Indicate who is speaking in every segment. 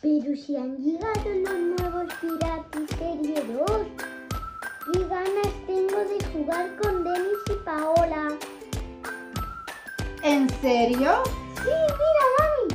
Speaker 1: Pero si han llegado los nuevos Piratis Serie 2. ¿Qué ganas tengo de jugar con Denis y Paola?
Speaker 2: ¿En serio?
Speaker 1: Sí, mira, mami.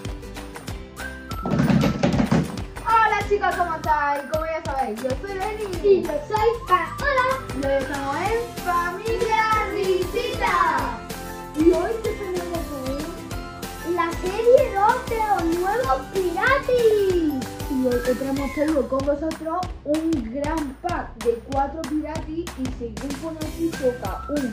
Speaker 2: Hola chicos, ¿cómo estáis? Como ya sabéis, yo soy Denis.
Speaker 1: Y yo soy Paola.
Speaker 2: Lo estamos en Familia Risita.
Speaker 1: Y hoy te tenemos la serie 2 de los nuevos Piratis.
Speaker 2: Y hoy te hemos traído con vosotros un gran pack de 4 Piratis y según pone aquí toca un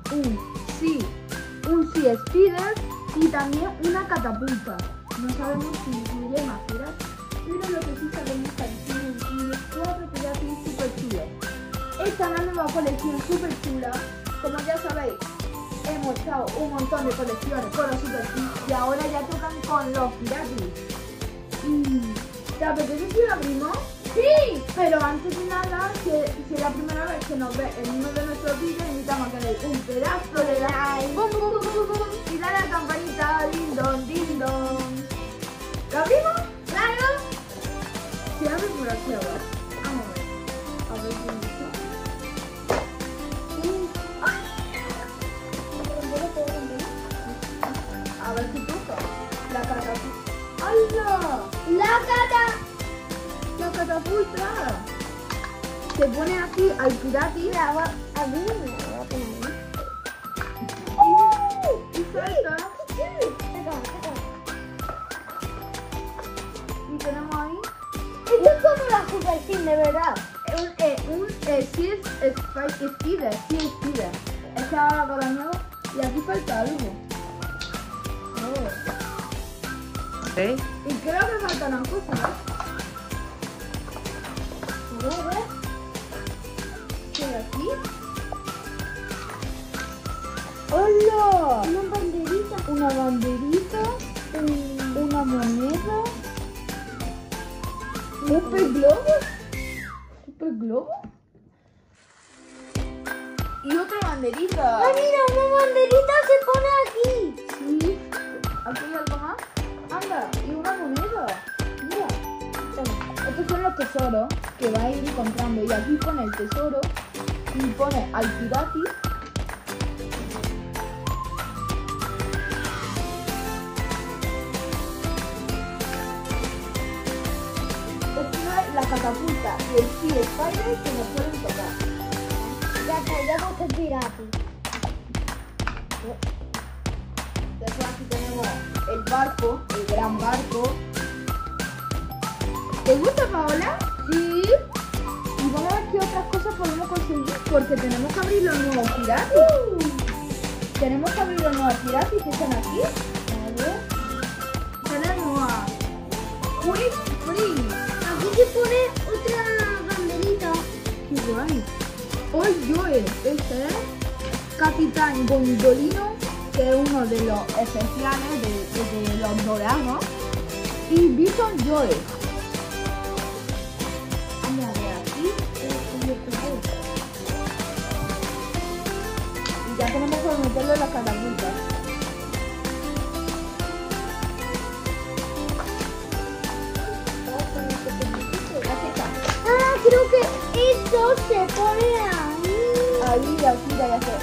Speaker 2: Sea Speeder y también una catapulta. No sabemos si incluye más Piratis, pero lo que sí sabemos es que incluye 4 Piratis super chulos. Esta es una nueva colección super chula. Como ya sabéis, hemos echado un montón de colecciones con los super chulos y ahora ya tocan con los Piratis. ¿Te apetece si lo abrimos?
Speaker 1: Sí.
Speaker 2: Pero antes de nada, si es la primera vez que nos ve en uno de nuestros vídeos, invitamos a que le deis un pedazo de like, bum, bum, bum, bum, bum, y dale a la campanita, ding dong, ding dong. ¿Lo abrimos?
Speaker 1: Claro.
Speaker 2: Si abre por aquí ahora. Vamos a ver. A ver si a ver si toca. La catapulta. ¡Hala! La catapulta. Se pone aquí al Pirati. Y salta. Y tenemos ahí
Speaker 1: Esto es como la Super Team, de verdad.
Speaker 2: un Sea Speeder. Es que ahora con la nueva y aquí falta algo.
Speaker 3: ¿Eh?
Speaker 2: Y creo que faltan las cosas.
Speaker 1: A ver.
Speaker 2: ¿Qué hay aquí?
Speaker 1: ¡Hola! Una banderita.
Speaker 2: Una banderita, una moneda, un pez globo y otra banderita.
Speaker 1: ¡Ah, mira! Una banderita se pone aquí.
Speaker 2: Sí. ¿Aquí hay algo más? Anda, y una moneda. Mira. Estos son los tesoros que va a ir encontrando. Y aquí pone el tesoro y pone al Pirati. Esta es la catapulta y el Sea Spider que nos pueden tocar.
Speaker 1: Ya tenemos el Pirati.
Speaker 2: Después aquí tenemos el barco, el gran barco. ¿Te gusta, Paola? Sí. Y vamos a ver qué otras cosas podemos conseguir porque tenemos que abrir los nuevos Piratis. Tenemos que abrir los nuevos Piratis que están aquí. Tenemos a Quick Free.
Speaker 1: Aquí se pone otra banderita.
Speaker 2: Qué guay. Hoy Joe, este es Capitán Gondolino, que es uno de los esenciales de los dorados. Y Bison Joe. Vamos a ver aquí. Y ya tenemos que meterlo en las catapultas. Aquí está.
Speaker 1: Ah, creo que esto se pone ahí.
Speaker 2: Ahí, aquí, ya sé.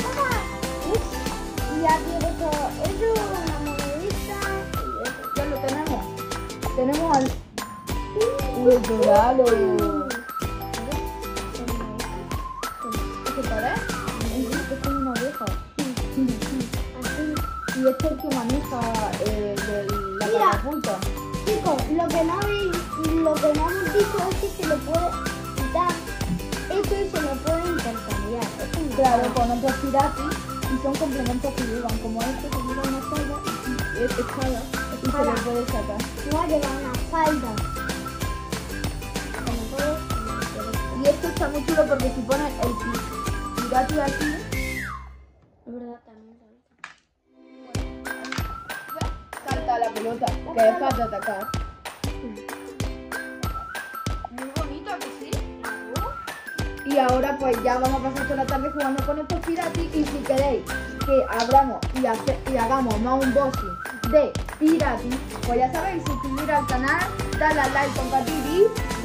Speaker 1: Y aquí esto es una monedita.
Speaker 2: Ya lo tenemos. Tenemos al dorado. ¿Qué parece? Es como una oveja. Y este es el que maneja la
Speaker 1: Mira.
Speaker 2: catapulta.
Speaker 1: Chicos, lo que no hemos dicho es que se lo puede quitar esto y se lo puede intercambiar. Esto no
Speaker 2: Claro,
Speaker 1: está.
Speaker 2: con otros Piratis y son complementos que llevan, como este que lleva una espada y espada y se lo puede sacar.
Speaker 1: No lleva una falda. Como todos.
Speaker 2: Y esto está muy chulo porque si pones el Pirati aquí,
Speaker 1: Es verdad, también.
Speaker 2: salta la pelota, que es para atacar. Muy bonito, ¿que sí? Y ahora pues ya vamos a pasar toda la tarde jugando con estos Piratis y si queréis que abramos y hagamos más unboxing de Piratis, pues ya sabéis, suscribir al canal, dale a like, compartir y